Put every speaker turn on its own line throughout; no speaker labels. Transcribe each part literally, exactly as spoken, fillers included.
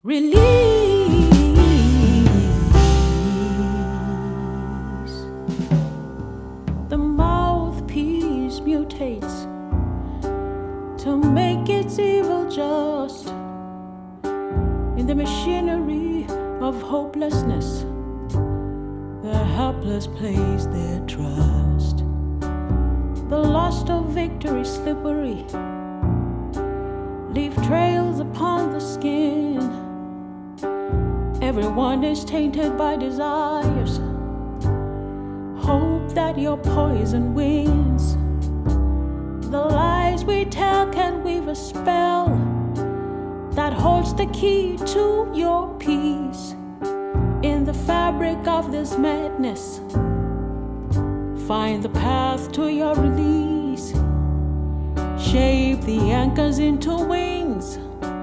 Release. The mouthpiece mutates to make its evil just. In the machinery of hopelessness, the helpless place their trust. The lust of victory slippery, leave trails upon the skin. Everyone is tainted by desires. Hope that your poison wins. The lies we tell can weave a spell that holds the key to your peace. In the fabric of this madness, find the path to your release. Shape the anchors into wings.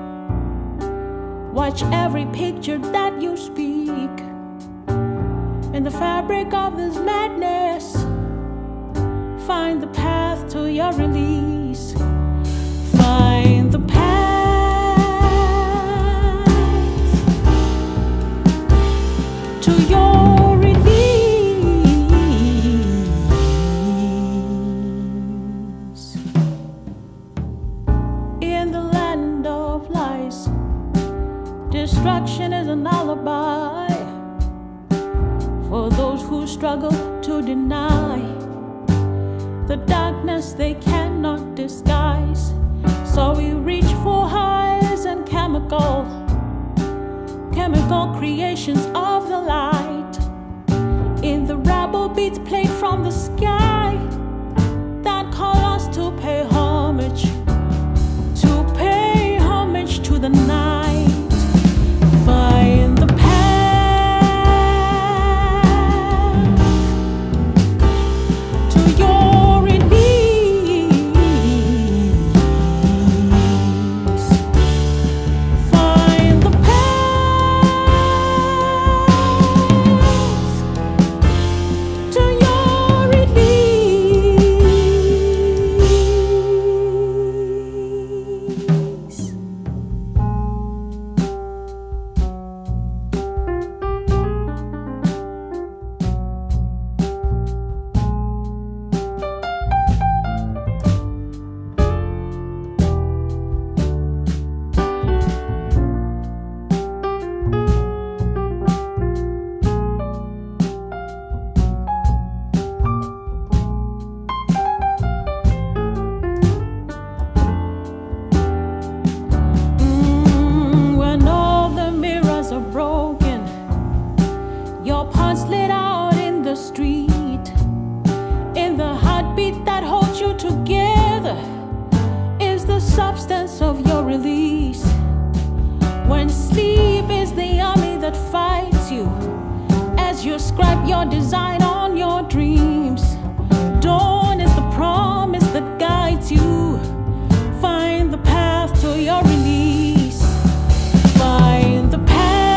Watch every picture that you speak. In the fabric of this madness, find the path to your release. Find the path to your release. In the land of lies, destruction is an alibi for those who struggle to deny the darkness they cannot disguise. So we reach for highs and chemical, chemical creations of the light. In the rebel beats played from the sky that call us to pay homage, to pay homage to the night. Find the path to your release. Find the path to your release. Your parts laid out in the street. In the heartbeat that holds you together is the substance of your release. When sleep is the army that fights you, as you scribe your design on your dreams, dawn is the promise that guides you. Find the path to your release. Find the path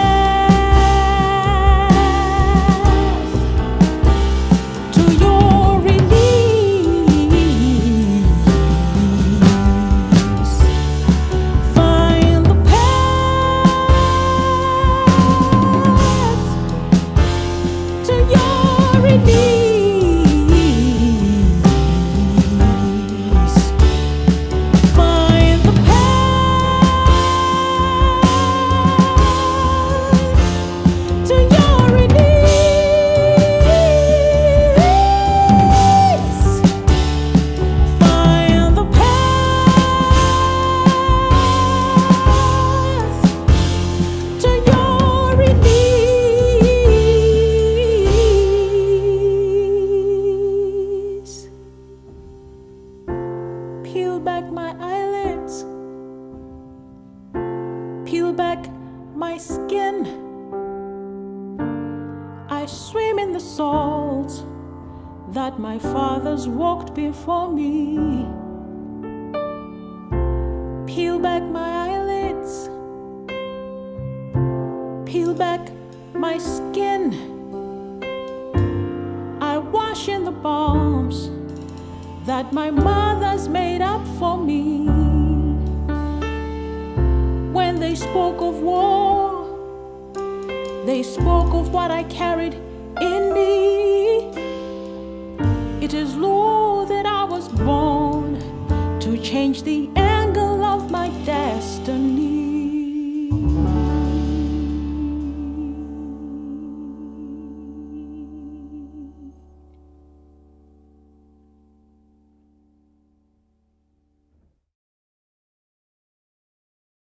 peel back my eyelids, peel back my skin. I swim in the salt that my fathers walked before me. Peel back my eyelids, peel back my skin. I wash in the bombs that my mother's made up for me. When they They spoke of war. They spoke of what I carried in me. It is Lord that I was born to change the angle of my destiny.